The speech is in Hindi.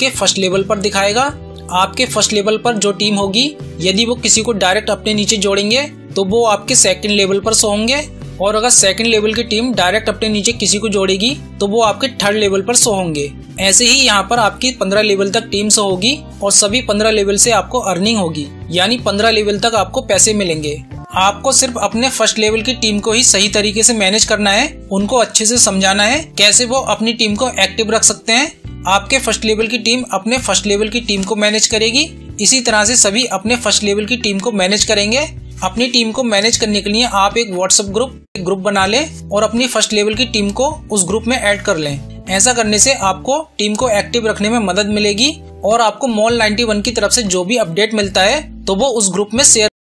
आपके फर्स्ट लेवल पर दिखाएगा। आपके फर्स्ट लेवल पर जो टीम होगी, यदि वो किसी को डायरेक्ट अपने नीचे जोड़ेंगे तो वो आपके सेकंड लेवल पर शो होंगे, और अगर सेकंड लेवल की टीम डायरेक्ट अपने नीचे किसी को जोड़ेगी तो वो आपके थर्ड लेवल पर शो होंगे। ऐसे ही यहाँ पर आपकी 15 लेवल तक टीम शो होगी और सभी 15 लेवल से आपको अर्निंग होगी, यानी 15 लेवल तक आपको पैसे मिलेंगे। आपको सिर्फ अपने फर्स्ट लेवल की टीम को ही सही तरीके से मैनेज करना है, उनको अच्छे से समझाना है कैसे वो अपनी टीम को एक्टिव रख सकते हैं। आपके फर्स्ट लेवल की टीम अपने फर्स्ट लेवल की टीम को मैनेज करेगी, इसी तरह से सभी अपने फर्स्ट लेवल की टीम को मैनेज करेंगे। अपनी टीम को मैनेज करने के लिए आप एक व्हाट्सएप ग्रुप बना लें और अपनी फर्स्ट लेवल की टीम को उस ग्रुप में ऐड कर लें। ऐसा करने से आपको टीम को एक्टिव रखने में मदद मिलेगी और आपको मॉल 91 की तरफ से जो भी अपडेट मिलता है तो वो उस ग्रुप में शेयर